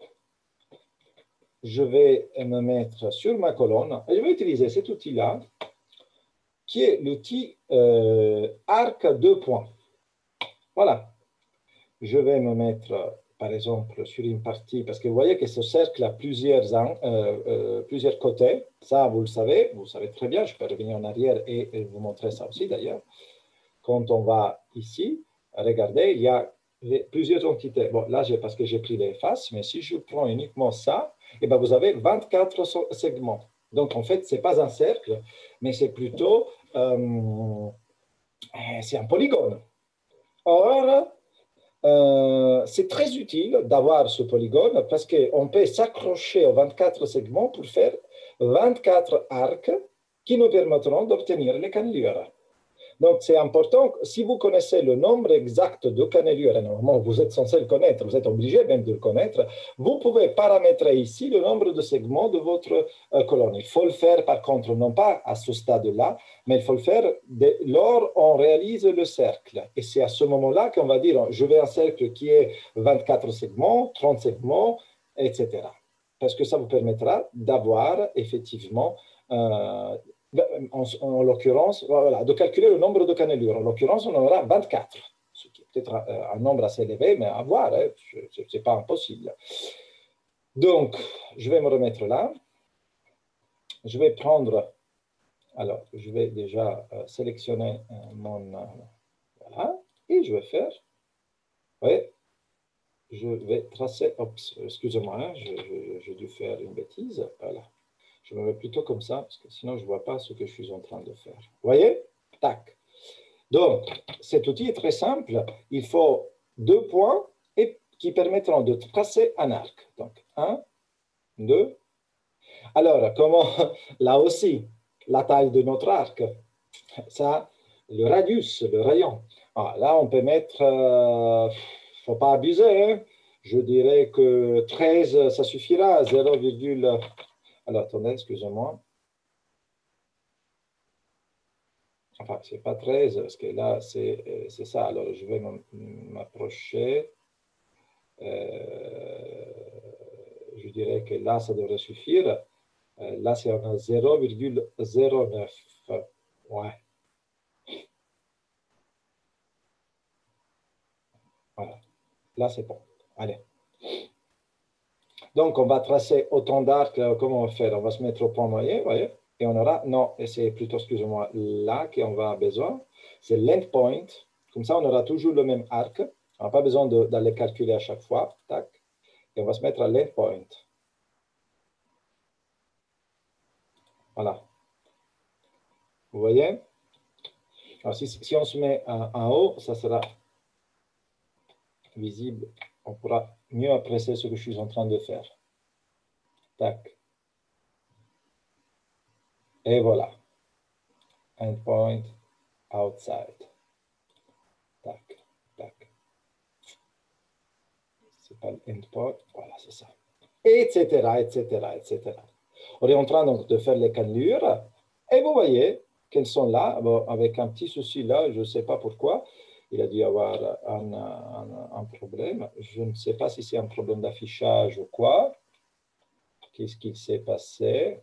Je vais me mettre sur ma colonne et je vais utiliser cet outil-là qui est l'outil euh, arc deux points. Voilà. Je vais me mettre, par exemple, sur une partie, parce que vous voyez que ce cercle a plusieurs, euh, euh, plusieurs côtés. Ça, vous le savez, vous le savez très bien. Je peux revenir en arrière et, et vous montrer ça aussi, d'ailleurs. Quand on va ici, regardez, il y a plusieurs entités. Bon, là, parce que j'ai pris les faces, mais si je prends uniquement ça, eh bien, vous avez vingt-quatre segments. Donc, en fait, ce n'est pas un cercle, mais c'est plutôt euh, c'est un polygone. Or, euh, c'est très utile d'avoir ce polygone parce qu'on peut s'accrocher aux vingt-quatre segments pour faire vingt-quatre arcs qui nous permettront d'obtenir les cannelures. Donc, c'est important, si vous connaissez le nombre exact de cannelures, et normalement vous êtes censé le connaître, vous êtes obligé même de le connaître, vous pouvez paramétrer ici le nombre de segments de votre euh, colonne. Il faut le faire, par contre, non pas à ce stade-là, mais il faut le faire dès lors on réalise le cercle. Et c'est à ce moment-là qu'on va dire, je veux un cercle qui est vingt-quatre segments, trente segments, et cetera. Parce que ça vous permettra d'avoir effectivement euh, En, en l'occurrence, voilà, de calculer le nombre de cannelures. En l'occurrence, on en aura vingt-quatre, ce qui est peut-être un, un nombre assez élevé, mais à voir, hein, ce n'est pas impossible. Donc, je vais me remettre là. Je vais prendre, alors, je vais déjà euh, sélectionner euh, mon, euh, voilà, et je vais faire, oui, je vais tracer, excusez-moi, hein, j'ai dû faire une bêtise, voilà. Je me mets plutôt comme ça, parce que sinon je ne vois pas ce que je suis en train de faire. Vous voyez? Tac. Donc, cet outil est très simple. Il faut deux points et, qui permettront de tracer un arc. Donc, un, deux. Alors, comment, là aussi, la taille de notre arc, ça, le radius, le rayon. Ah, là, on peut mettre, il euh, ne faut pas abuser, hein. Je dirais que treize, ça suffira, zéro, alors, attendez, excusez-moi. Enfin, ce n'est pas treize, parce que là, c'est ça. Alors, je vais m'approcher. Euh, je dirais que là, ça devrait suffire. Euh, là, c'est zéro virgule zéro neuf. Ouais. Voilà. Là, c'est bon. Allez. Donc, on va tracer autant d'arcs. Comment on va faire? On va se mettre au point moyen, vous voyez? Et on aura, non, et c'est plutôt, excusez-moi, là qu'on va avoir besoin. C'est l'endpoint. Comme ça, on aura toujours le même arc. On n'a pas besoin d'aller calculer à chaque fois. Tac. Et on va se mettre à l'endpoint. Voilà. Vous voyez? Alors, si, si on se met en, en haut, ça sera visible. On pourra mieux apprécier ce que je suis en train de faire. Tac. Et voilà. Endpoint, outside. Tac, tac. C'est pas l'endpoint. Voilà, c'est ça. Etc., etc., et cetera. On est en train donc de faire les cannelures et vous voyez qu'elles sont là, bon, avec un petit souci là, je ne sais pas pourquoi. Il a dû y avoir un, un, un problème. Je ne sais pas si c'est un problème d'affichage ou quoi. Qu'est-ce qui s'est passé?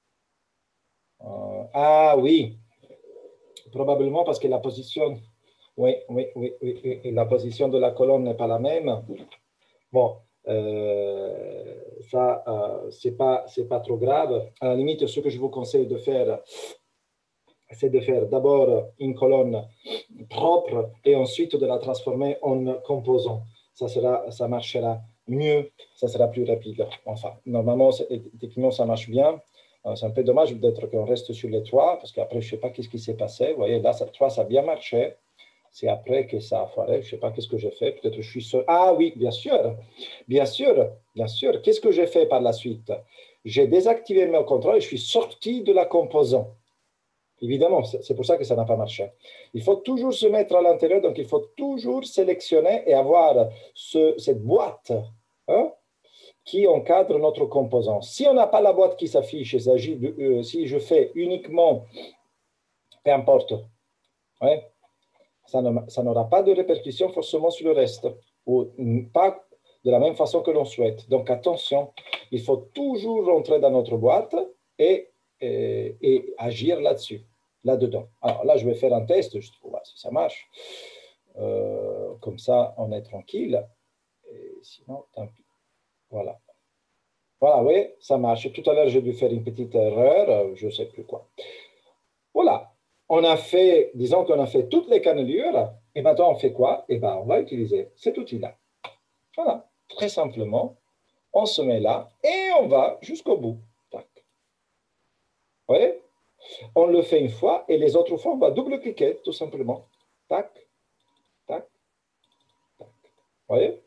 euh, Ah oui, probablement parce que la position, oui, oui, oui, oui, oui, la position de la colonne n'est pas la même. Bon, euh, ça, euh, c'est pas, c'est pas trop grave. À la limite, ce que je vous conseille de faire, c'est de faire d'abord une colonne propre et ensuite de la transformer en composant. Ça, sera, ça marchera mieux, ça sera plus rapide. Enfin, normalement, techniquement, ça marche bien. C'est un peu dommage d'être qu'on reste sur les trois, parce qu'après, je ne sais pas qu'est-ce qui s'est passé. Vous voyez, là, ça, trois, ça a bien marché. C'est après que ça a foiré. Je ne sais pas qu'est-ce que j'ai fait. Peut-être je suis seul. Ah oui, bien sûr. Bien sûr, bien sûr. Qu'est-ce que j'ai fait par la suite? J'ai désactivé mon contrôle et je suis sorti de la composant. Évidemment, c'est pour ça que ça n'a pas marché. Il faut toujours se mettre à l'intérieur, donc il faut toujours sélectionner et avoir ce, cette boîte hein, qui encadre notre composant. Si on n'a pas la boîte qui s'affiche, euh, si je fais uniquement, peu importe, ouais, ça n'aura pas de répercussion forcément sur le reste, ou pas de la même façon que l'on souhaite. Donc attention, il faut toujours rentrer dans notre boîte et, et, et agir là-dessus, là-dedans. Alors là, je vais faire un test, juste pour voir si ça marche. Euh, comme ça, on est tranquille. Et sinon, tant pis. Voilà. Voilà, oui, ça marche. Tout à l'heure, j'ai dû faire une petite erreur, je ne sais plus quoi. Voilà. On a fait, disons qu'on a fait toutes les cannelures, et maintenant on fait quoi? Eh bien, on va utiliser cet outil-là. Voilà, très simplement, on se met là et on va jusqu'au bout. Tac. Vous voyez? On le fait une fois et les autres fois, on va double-cliquer, tout simplement. Tac, tac, tac. Vous voyez?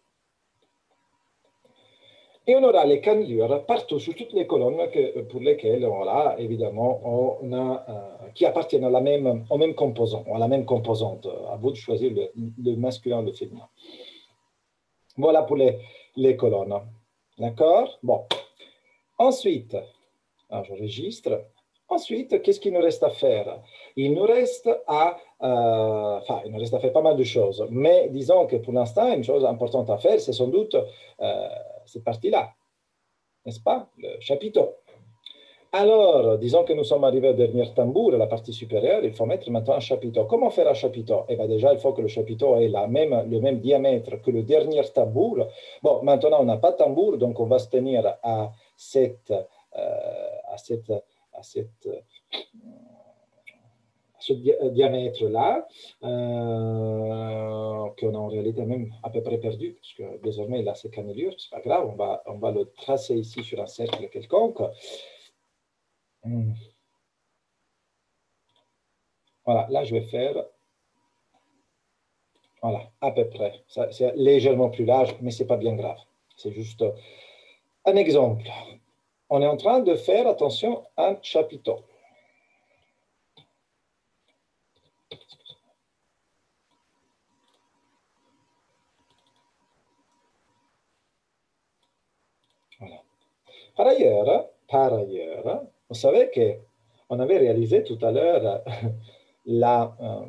Et on aura les cannelures partout sur toutes les colonnes que, pour lesquelles on a, évidemment, on a, euh, qui appartiennent à la même, au même composant, à la même composante. À vous de choisir le, le masculin ou le féminin. Voilà pour les, les colonnes. D'accord? Bon. Ensuite, alors j'enregistre. Ensuite, qu'est-ce qu'il nous reste à faire? Il nous reste à... Euh, enfin, il nous reste à faire pas mal de choses. Mais disons que pour l'instant, une chose importante à faire, c'est sans doute euh, cette partie-là. N'est-ce pas? Le chapiteau. Alors, disons que nous sommes arrivés au dernier tambour, la partie supérieure, il faut mettre maintenant un chapiteau. Comment faire un chapiteau? Eh bien déjà, il faut que le chapiteau ait la même, le même diamètre que le dernier tambour. Bon, maintenant, on n'a pas de tambour, donc on va se tenir à, cette, euh, à, cette, à, cette, à ce di diamètre-là, euh, qu'on a en réalité même à peu près perdu, parce que désormais, là, c'est cannelure, c'est pas grave, on va, on va le tracer ici sur un cercle quelconque. Voilà, là, je vais faire, voilà, à peu près. C'est légèrement plus large, mais ce n'est pas bien grave. C'est juste un exemple. On est en train de faire, attention, un chapiteau. Voilà. Par ailleurs, par ailleurs, vous savez qu'on avait réalisé tout à l'heure la... Euh,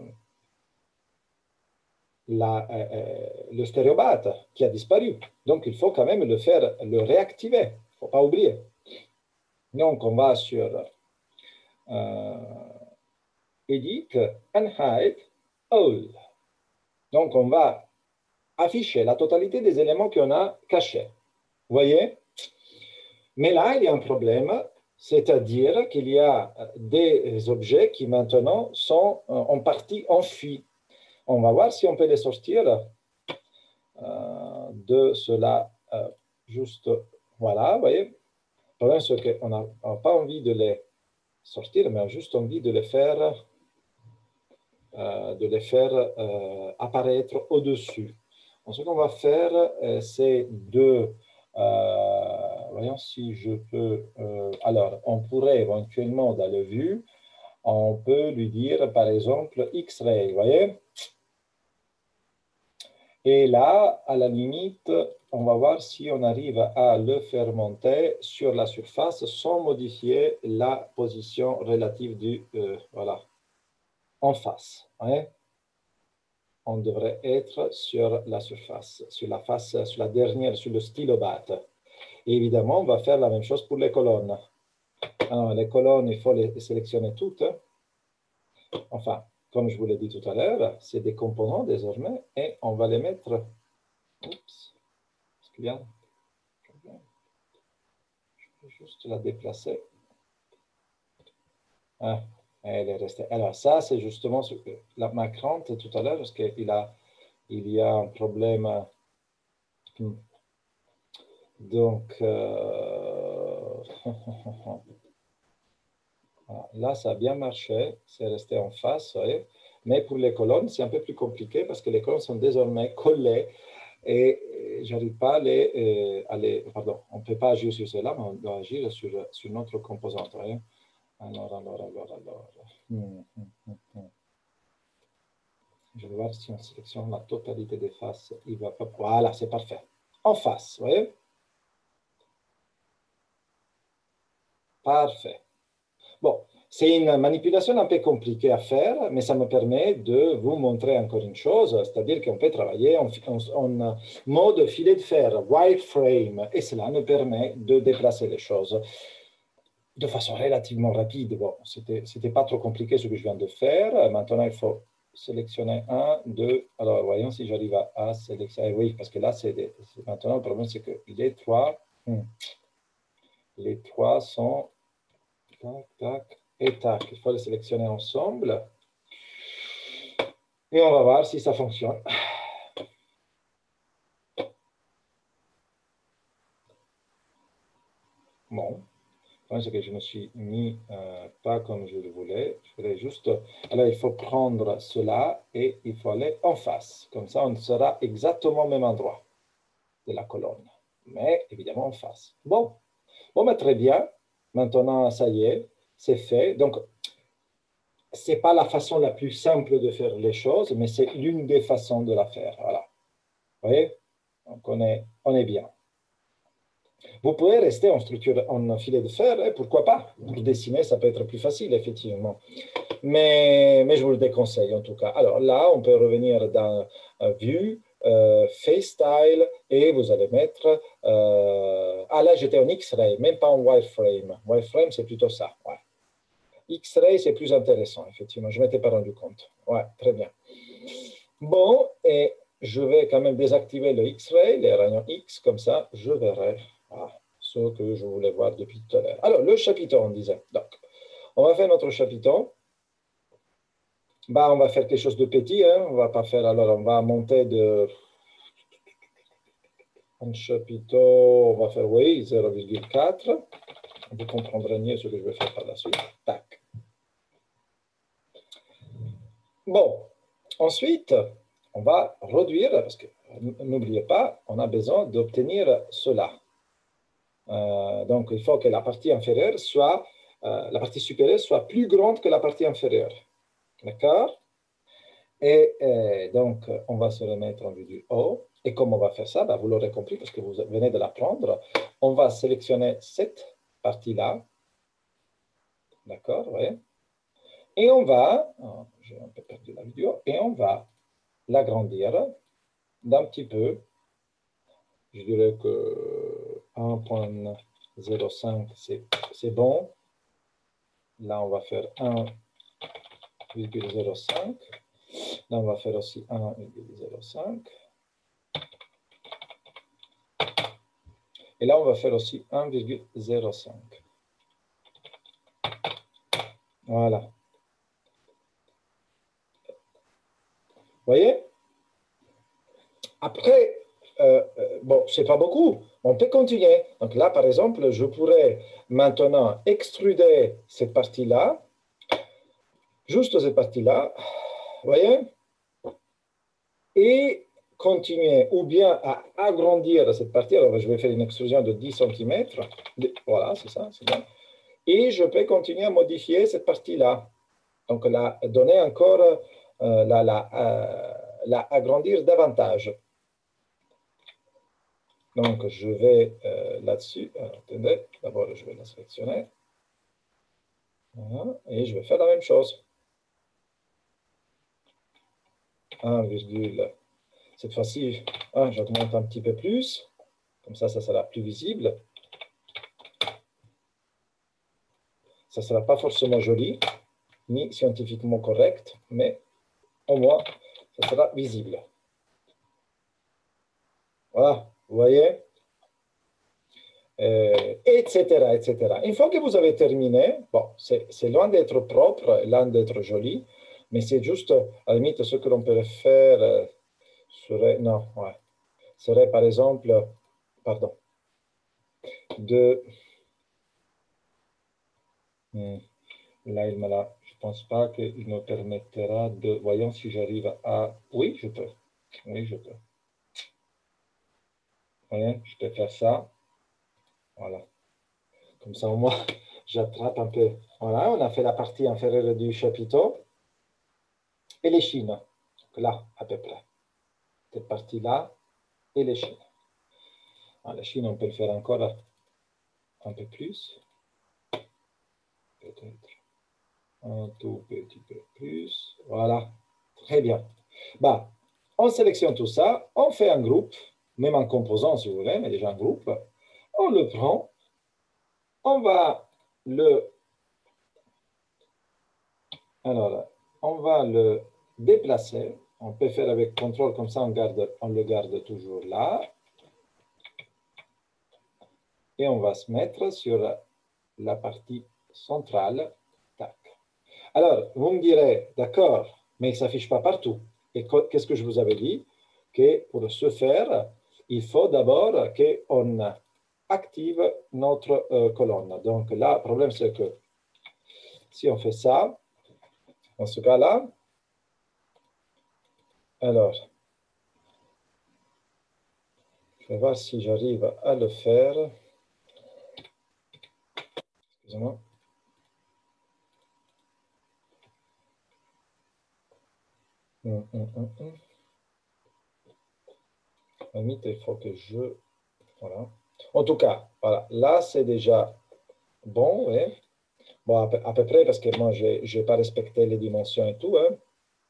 La, euh, le stéréobate qui a disparu. Donc, il faut quand même le faire, le réactiver. Il ne faut pas oublier. Donc, on va sur euh, Edit and Hide All. Donc, on va afficher la totalité des éléments qu'on a cachés. Vous voyez? Mais là, il y a un problème, c'est-à-dire qu'il y a des objets qui maintenant sont en partie enfuis. On va voir si on peut les sortir euh, de cela. Euh, juste, voilà, vous voyez. Le problème, c'est qu'on n'a pas envie de les sortir, mais on a juste envie de les faire, euh, de les faire euh, apparaître au-dessus. Ce qu'on va faire, euh, c'est de... Euh, voyons si je peux... Euh, alors, on pourrait éventuellement, dans le vue, on peut lui dire, par exemple, X-ray, vous voyez? Et là, à la limite, on va voir si on arrive à le faire monter sur la surface sans modifier la position relative du, euh, voilà, en face. Hein? On devrait être sur la surface, sur la face, sur la dernière, sur le stylobate. Et évidemment, on va faire la même chose pour les colonnes. Alors, les colonnes, il faut les sélectionner toutes. Enfin, comme je vous l'ai dit tout à l'heure, c'est des composants désormais et on va les mettre. Oups, est-ce qu'il y a? Je vais juste la déplacer. Ah, elle est restée. Alors, ça, c'est justement ce que, la, ma crainte tout à l'heure, parce qu'il a, il y a un problème. Donc, euh... là, ça a bien marché. C'est resté en face, vous voyez. Mais pour les colonnes, c'est un peu plus compliqué parce que les colonnes sont désormais collées et j'arrive pas à les, euh, à les... Pardon, on ne peut pas agir sur cela, mais on doit agir sur, sur notre composante. Voyez. Alors, alors, alors, alors. Hmm, hmm, hmm, hmm. Je vais voir si on sélectionne la totalité des faces. Il va pas... Voilà, c'est parfait. En face, vous voyez. Parfait. Bon, c'est une manipulation un peu compliquée à faire, mais ça me permet de vous montrer encore une chose, c'est-à-dire qu'on peut travailler en, en, en mode filet de fer, wireframe, et cela nous permet de déplacer les choses de façon relativement rapide. Bon, c'était c'était pas trop compliqué ce que je viens de faire. Maintenant, il faut sélectionner un, deux. Alors, voyons si j'arrive à, à sélectionner. Oui, parce que là, c'est maintenant, le problème, c'est que les trois, hmm, les trois sont... Tac, tac, et tac. Il faut les sélectionner ensemble. Et on va voir si ça fonctionne. Bon. C'est que je me suis mis euh, pas comme je le voulais. Je voulais juste... Alors, il faut prendre cela et il faut aller en face. Comme ça, on sera exactement au même endroit de la colonne. Mais évidemment en face. Bon. Bon, mais très bien. Maintenant, ça y est, c'est fait. Donc, ce n'est pas la façon la plus simple de faire les choses, mais c'est l'une des façons de la faire. Voilà. Vous voyez? Donc, on est, on est bien. Vous pouvez rester en structure en filet de fer, hein, pourquoi pas? Pour dessiner, ça peut être plus facile, effectivement. Mais, mais je vous le déconseille, en tout cas. Alors là, on peut revenir dans euh, Vue, euh, FaceTile, et vous allez mettre... Euh... Ah, là, j'étais en X-Ray, même pas en wireframe. Wireframe, c'est plutôt ça. Ouais. X-Ray, c'est plus intéressant, effectivement. Je ne m'étais pas rendu compte. Ouais, très bien. Bon, et je vais quand même désactiver le X-Ray, les rayons X, comme ça, je verrai ah, ce que je voulais voir depuis tout à l'heure. Alors, le chapiton, on disait. Donc, on va faire notre chapiton. Bah, on va faire quelque chose de petit. Hein. On va pas faire... Alors, on va monter de... Un chapiton, on va faire, oui, zéro virgule quatre. Vous comprendrez mieux ce que je vais faire par la suite. Tac. Bon, ensuite, on va réduire, parce que n'oubliez pas, on a besoin d'obtenir cela. Euh, donc, il faut que la partie inférieure soit, euh, la partie supérieure soit plus grande que la partie inférieure. D'accord? Et, et donc, on va se remettre en vue du haut. Et comme on va faire ça, ben, vous l'aurez compris parce que vous venez de l'apprendre, on va sélectionner cette partie-là. D'accord? Oui. Et on va, oh, j'ai un peu perdu la vidéo, et on va l'agrandir d'un petit peu. Je dirais que un virgule zéro cinq, c'est bon. Là, on va faire un virgule zéro cinq. Là, on va faire aussi un virgule zéro cinq. Et là, on va faire aussi un virgule zéro cinq. Voilà. Vous voyez? Après, euh, bon, c'est pas beaucoup. On peut continuer. Donc là, par exemple, je pourrais maintenant extruder cette partie-là, juste cette partie-là, vous voyez? Et continuer ou bien à agrandir cette partie. Alors, je vais faire une extrusion de dix centimètres. Voilà, c'est ça, c'est bien. Et je peux continuer à modifier cette partie-là. Donc, la donner encore, euh, la, la, euh, la agrandir davantage. Donc, je vais euh, là-dessus. Attendez, d'abord, je vais la sélectionner. Voilà. Et je vais faire la même chose. un virgule. Cette fois-ci, hein, j'augmente un petit peu plus. Comme ça, ça sera plus visible. Ça ne sera pas forcément joli, ni scientifiquement correct, mais au moins, ça sera visible. Voilà, vous voyez, euh, et cetera, et cetera. Une fois que vous avez terminé, bon, c'est loin d'être propre, loin d'être joli, mais c'est juste, à la limite, ce que l'on peut faire euh, serait, non, ouais, serait par exemple, pardon, de... Hmm, là, il me l'a. Je ne pense pas qu'il me permettra de... Voyons si j'arrive à... Oui, je peux. Oui, je peux. Voyez, je peux faire ça. Voilà. Comme ça, au moins, j'attrape un peu. Voilà, on a fait la partie inférieure du chapiteau. Et les chines. Donc là, à peu près. Cette partie-là et les chines. Ah, les chines, on peut le faire encore un peu plus. Peut-être un tout petit peu plus. Voilà. Très bien. Bah, on sélectionne tout ça. On fait un groupe, même en composant si vous voulez, mais déjà un groupe. On le prend. On va le... Alors, on va le déplacer. On peut faire avec contrôle, comme ça on, garde, on le garde toujours là. Et on va se mettre sur la partie centrale. Tac. Alors, vous me direz, d'accord, mais il ne s'affiche pas partout. Et qu'est-ce que je vous avais dit? Que pour ce faire, il faut d'abord qu'on active notre euh, colonne. Donc là, le problème, c'est que si on fait ça, dans ce cas-là, alors, je vais voir si j'arrive à le faire. Excusez-moi. Hum, hum, hum, hum. À la limite, il faut que je... Voilà. En tout cas, voilà. Là, c'est déjà bon, oui. Bon, à peu, à peu près, parce que moi, je n'ai pas respecté les dimensions et tout. Hein.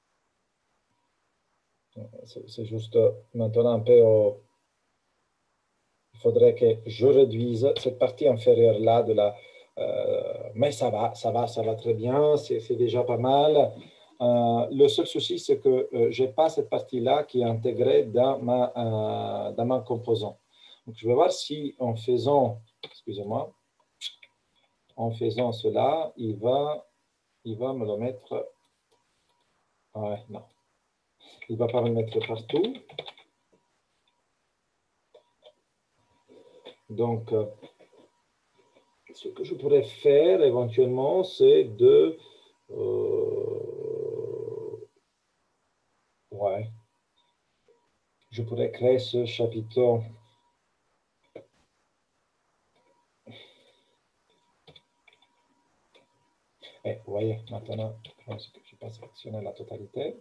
C'est juste maintenant un peu... Au... Il faudrait que je réduise cette partie inférieure-là de la... Euh, mais ça va, ça va, ça va très bien. C'est déjà pas mal. Euh, le seul souci, c'est que euh, je n'ai pas cette partie-là qui est intégrée dans ma, euh, dans ma composant. Donc, je vais voir si en faisant... Excusez-moi. En faisant cela, il va, il va me le mettre... Ouais, non. Il ne va pas me le mettre partout. Donc, euh, ce que je pourrais faire éventuellement, c'est de... Euh, ouais. Je pourrais créer ce chapitre. Et vous voyez, maintenant, je pense que je n'ai pas sélectionné la totalité.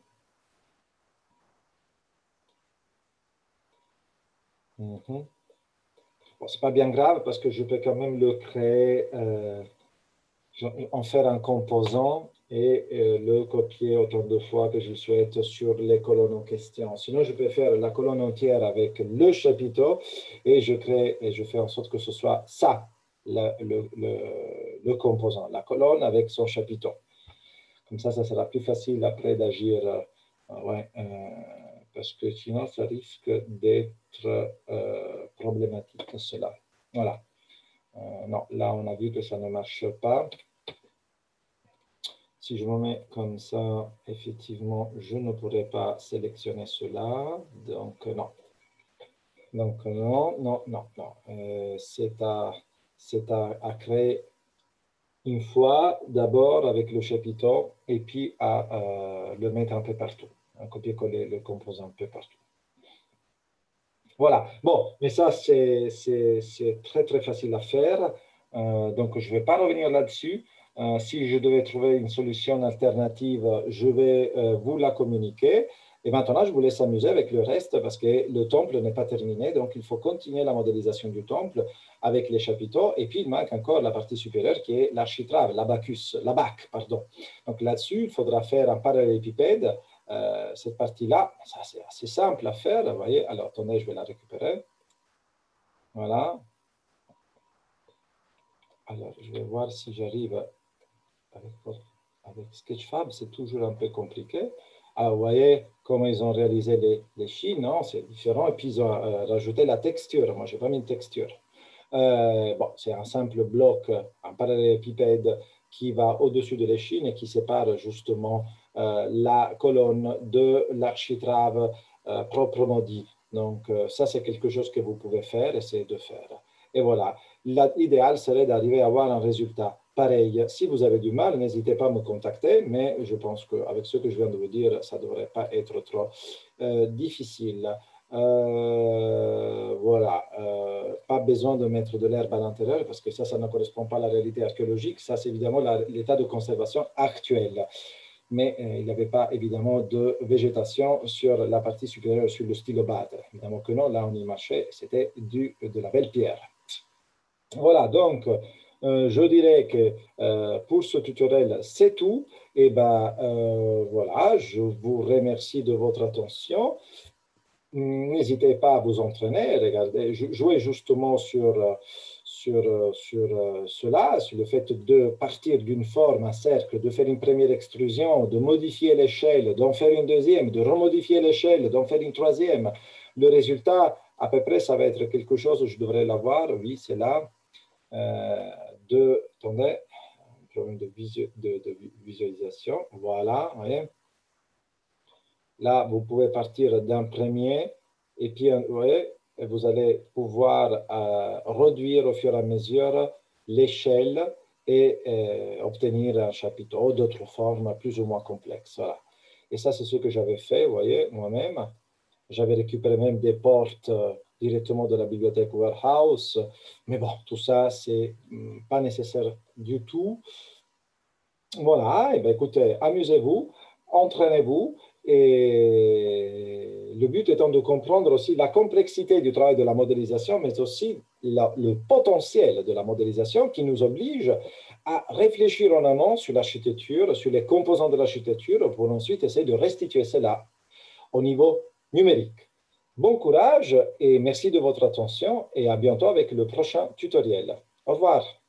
Mm-hmm. Bon, ce n'est pas bien grave parce que je peux quand même le créer, euh, en faire un composant et euh, le copier autant de fois que je le souhaite sur les colonnes en question. Sinon, je peux faire la colonne entière avec le chapiteau et je crée et je fais en sorte que ce soit ça, le, le, le, le composant, la colonne avec son chapiteau. Comme ça, ça sera plus facile après d'agir, euh, ouais, euh, parce que sinon, ça risque d'être euh, problématique, cela. Voilà. Euh, non, là, on a vu que ça ne marche pas. Si je me mets comme ça, effectivement, je ne pourrais pas sélectionner cela. Donc, non. Donc, non, non, non, non. Euh, c'est à, à, à créer une fois, d'abord avec le chapiteau, et puis à euh, le mettre un peu partout. À copier-coller le composant un peu partout. Voilà. Bon, mais ça, c'est très, très facile à faire. Euh, donc, je ne vais pas revenir là-dessus. Euh, si je devais trouver une solution alternative, je vais euh, vous la communiquer. Et maintenant, je vous laisse amuser avec le reste parce que le temple n'est pas terminé. Donc, il faut continuer la modélisation du temple avec les chapiteaux. Et puis, il manque encore la partie supérieure qui est l'architrave, l'abacus, l'abac, pardon. Donc, là-dessus, il faudra faire un parallélépipède. Euh, cette partie-là, ça c'est assez simple à faire. Vous voyez, alors, attendez, je vais la récupérer. Voilà. Alors, je vais voir si j'arrive avec, avec Sketchfab. C'est toujours un peu compliqué. Alors, vous voyez comment ils ont réalisé les, les chines, non? C'est différent. Et puis, ils ont euh, rajouté la texture. Moi, je n'ai pas mis de texture. Euh, bon, c'est un simple bloc, un parallélépipède qui va au-dessus de l'échine et qui sépare justement euh, la colonne de l'architrave euh, proprement dit. Donc, euh, ça, c'est quelque chose que vous pouvez faire, essayer de faire. Et voilà, l'idéal serait d'arriver à avoir un résultat pareil. Si vous avez du mal, n'hésitez pas à me contacter, mais je pense qu'avec ce que je viens de vous dire, ça ne devrait pas être trop euh, difficile. Euh, voilà, euh, pas besoin de mettre de l'herbe à l'intérieur parce que ça, ça ne correspond pas à la réalité archéologique. Ça, c'est évidemment l'état de conservation actuel. Mais euh, il n'y avait pas évidemment de végétation sur la partie supérieure, sur le stylobate. Évidemment que non, là on y marchait, c'était de la belle pierre. Voilà, donc euh, je dirais que euh, pour ce tutoriel, c'est tout. Et ben euh, voilà, je vous remercie de votre attention. N'hésitez pas à vous entraîner, regardez, jouez justement sur, sur, sur cela, sur le fait de partir d'une forme, un cercle, de faire une première extrusion, de modifier l'échelle, d'en faire une deuxième, de remodifier l'échelle, d'en faire une troisième. Le résultat, à peu près, ça va être quelque chose, je devrais l'avoir, oui, c'est là, euh, de, attendez, un problème de, visu, de, de visualisation, voilà, vous voyez. Là, vous pouvez partir d'un premier et puis ouais, vous allez pouvoir euh, réduire au fur et à mesure l'échelle et euh, obtenir un chapiteau ou d'autres formes plus ou moins complexes. Voilà. Et ça, c'est ce que j'avais fait, vous voyez, moi-même. J'avais récupéré même des portes euh, directement de la bibliothèque Warehouse. Mais bon, tout ça, c'est hum, pas nécessaire du tout. Voilà, et bien écoutez, amusez-vous, entraînez-vous. Et le but étant de comprendre aussi la complexité du travail de la modélisation, mais aussi la, le potentiel de la modélisation qui nous oblige à réfléchir en amont sur l'architecture, sur les composants de l'architecture, pour ensuite essayer de restituer cela au niveau numérique. Bon courage et merci de votre attention et à bientôt avec le prochain tutoriel. Au revoir.